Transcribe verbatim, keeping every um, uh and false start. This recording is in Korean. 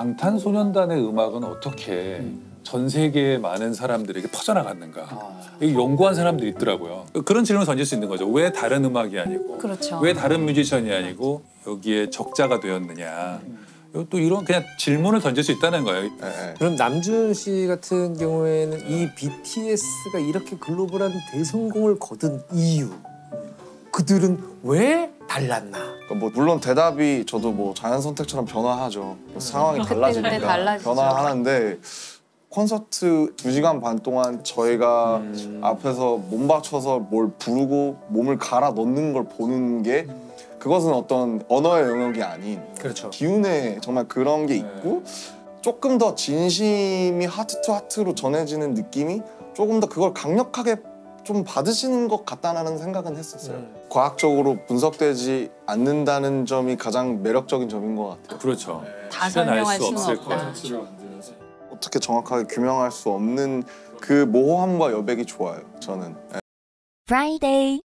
방탄소년단의 음악은 어떻게 음. 전 세계의 많은 사람들에게 퍼져나갔는가. 아. 이거 연구한 사람들이 있더라고요. 그런 질문을 던질 수 있는 거죠. 왜 다른 음악이 아니고 그렇죠. 왜 다른 뮤지션이 아니고 여기에 적자가 되었느냐. 또 이런 그냥 질문을 던질 수 있다는 거예요. 네. 그럼 남준 씨 같은 경우에는 이 비티에스가 이렇게 글로벌한 대성공을 거둔 이유, 그들은 왜 달랐나? 그러니까 뭐 물론 대답이 저도 뭐 자연 선택처럼 변화하죠. 상황이 그때 달라지니까 그때 달라지죠. 변화하는데 콘서트 두 시간 반 동안 저희가 음. 앞에서 몸 바쳐서 뭘 부르고 몸을 갈아 넣는 걸 보는 게 그것은 어떤 언어의 영역이 아닌 그렇죠. 기운에 정말 그런 게 있고 조금 더 진심이 하트 투 하트로 전해지는 느낌이 조금 더 그걸 강력하게 좀 받으시는 것 같다는 생각은 했었어요. 음. 과학적으로 분석되지 않는다는 점이 가장 매력적인 점인 것 같아요. 그렇죠. 다 실현 알 설명할 수 수는 없을 없다. 거예요. 어떻게 정확하게 규명할 수 없는 그 모호함과 여백이 좋아요, 저는. Friday.